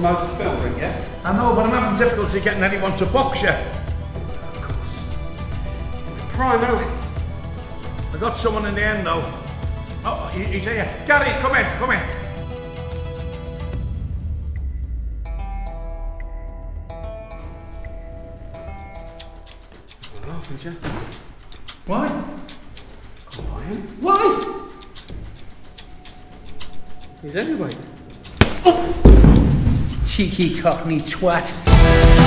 know the film ring, yeah? I know, but I'm having difficulty getting anyone to box you. Of course. Prime, anyway. I got someone in the end, though. Oh, he's here. Gary, come in, come in. You're laughing, Jack. Why? Why? Why? He's heavyweight. Cheeky cockney twat.